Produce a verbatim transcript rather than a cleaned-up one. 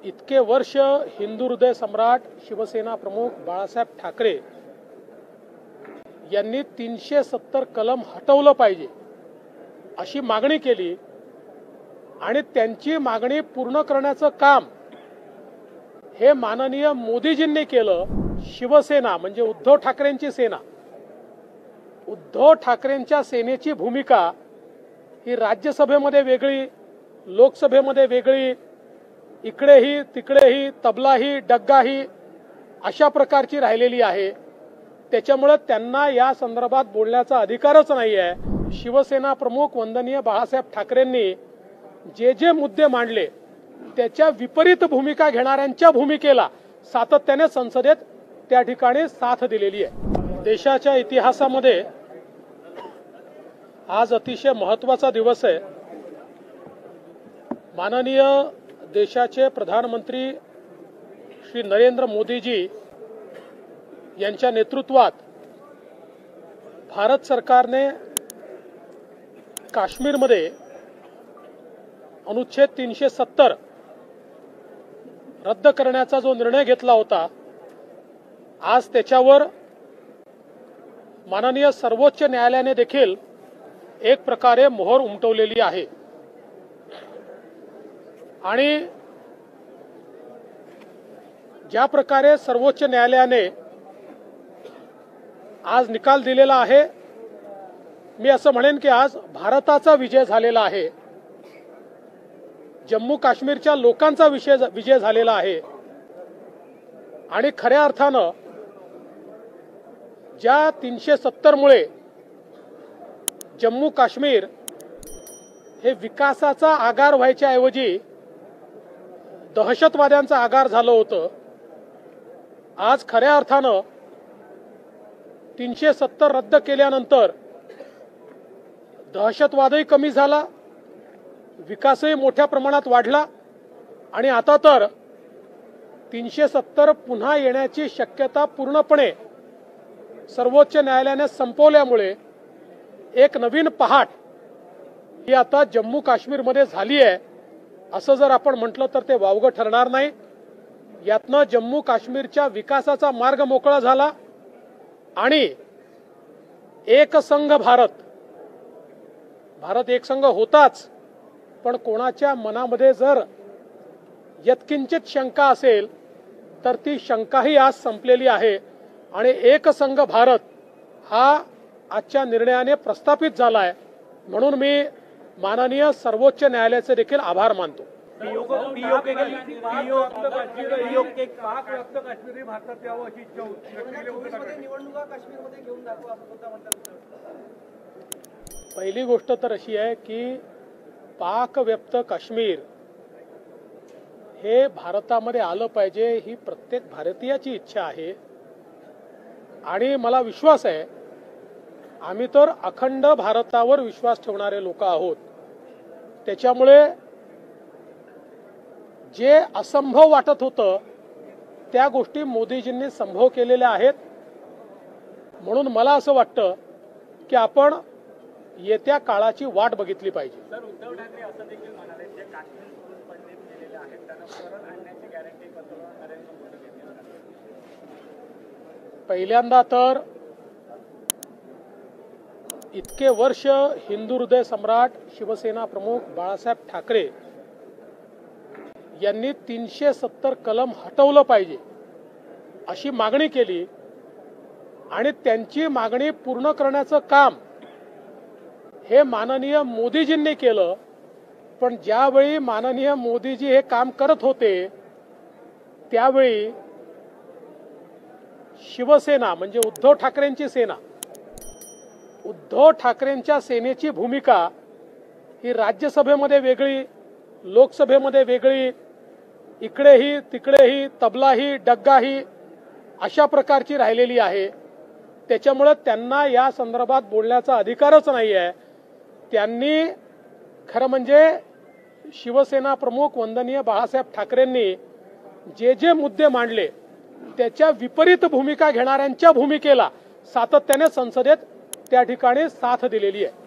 इतके वर्ष हिंदू हृदय सम्राट शिवसेना प्रमुख बाळासाहेब ठाकरे यांनी तीनशे सत्तर कलम हटवलं पाहिजे अशी मागणी केली आणि त्यांची मागणी पूर्ण करण्याचं काम हे माननीय मोदीजींनी केलं। शिवसेना म्हणजे उद्धव ठाकरेंची सेना, उद्धव ठाकरेंच्या सेनेची भूमिका ही राज्यसभेमध्ये वेगळी, लोकसभेमध्ये वेगळी, इकडेही तिकडेही तबलाही डग्गाही अशा प्रकारची राहिलेली आहे। त्याच्यामुळे त्यांना या संदर्भात बोलण्याचा अधिकारच नाही आहे। शिवसेना प्रमुख वंदनीय बाळासाहेब ठाकरेंनी जे जे मुद्दे मांडले त्याच्या विपरीत भूमिका घेणाऱ्यांच्या भूमिकेला सातत्याने संसदेत त्या ठिकाणी साथ दिलेली आहे। देशाच्या इतिहासामध्ये आज अतिशय महत्त्वाचा दिवस आहे। माननीय देशाचे प्रधानमंत्री श्री नरेंद्र मोदीजी यांच्या नेतृत्वात भारत सरकारने काश्मीरमध्ये अनुच्छेद तीनशे सत्तर रद्द करण्याचा जो निर्णय घेतला होता, आज त्याच्यावर माननीय सर्वोच्च न्यायालयाने देखील एक प्रकारे मोहर उमटवलेली आहे। आणि ज्या प्रकारे सर्वोच्च न्यायालयाने आज निकाल दिलेला आहे, मी असं म्हणेन की आज भारताचा विजय झालेला आहे, जम्मू काश्मीरच्या लोकांचा विषय विजय झालेला आहे। आणि खऱ्या अर्थानं ज्या तीनशे सत्तर मुळे जम्मू काश्मीर हे विकासाचा आगार व्हायच्या ऐवजी दहशतवाद्यांचा आगार झालं होतं, आज खऱ्या अर्थानं तीनशे सत्तर रद्द केल्यानंतर दहशतवादही कमी झाला, विकासही मोठ्या प्रमाणात वाढला आणि आता तर तीनशे सत्तर पुन्हा येण्याची शक्यता पूर्णपणे सर्वोच्च न्यायालयाने संपवल्यामुळे एक नवीन पहाट ही आता जम्मू काश्मीरमध्ये झाली आहे असं जर आपण म्हटलं तर ते वावगं ठरणार नाही। यातनं जम्मू काश्मीरच्या विकासाचा मार्ग मोकळा झाला आणि एक संघ भारत भारत एक संघ होताच, पण कोणाच्या मनामध्ये जर यत्किंचित शंका असेल तर ती शंकाही आज संपलेली आहे आणि एक संघ भारत हा आजच्या निर्णयाने प्रस्थापित झाला आहे। म्हणून मी माननीय सर्वोच्च न्यायालयाचे देखील आभार मानतो। पहिली गोष्ट तर अशी आहे की पाक व्यक्त काश्मीर हे भारतामध्ये आलं पाहिजे ही प्रत्येक भारतीयाची इच्छा आहे आणि मला विश्वास आहे, आम्ही तर अखंड भारतावर विश्वास ठेवणारे लोक आहोत। त्याच्यामुळे जे असंभव वाटत होतं त्या गोष्टी मोदीजींनी संभव केलेल्या आहेत। म्हणून मला असं वाटतं की आपण येत्या काळाची वाट बघितली पाहिजे। सर, उद्धव ठाकरे असं देखील म्हणाले जे काश्मीर सोडून पडले गेलेले आहेत त्यांना परत आणण्याची गॅरंटी पंतप्रधान नरेंद्र मोदी घेतील। पहिल्यांदा तर इतके वर्ष हिंदू हृदय सम्राट शिवसेना प्रमुख बाळासाहेब ठाकरे यांनी तीनशे सत्तर कलम हटवलं पाहिजे अशी मागणी केली आणि त्यांची मागणी पूर्ण करण्याचं काम हे माननीय मोदीजींनी केलं। पण ज्यावेळी माननीय मोदीजी हे काम करत होते त्यावेळी शिवसेना म्हणजे उद्धव ठाकरेंची सेना, उद्धव ठाकरेंच्या सेनेची भूमिका ही राज्यसभेमध्ये वेगळी, लोकसभेमध्ये वेगळी, इकडेही तिकडेही तबलाही डग्गाही अशा प्रकारची राहिलेली आहे। त्याच्यामुळे त्यांना या संदर्भात बोलण्याचा अधिकारच नाही आहे। त्यांनी खरं म्हणजे शिवसेना प्रमुख वंदनीय बाळासाहेब ठाकरेंनी जे जे मुद्दे मांडले त्याच्या विपरीत भूमिका घेणाऱ्यांच्या भूमिकेला सातत्याने संसदेत त्या ठिकाणी साथ दिलेली आहे।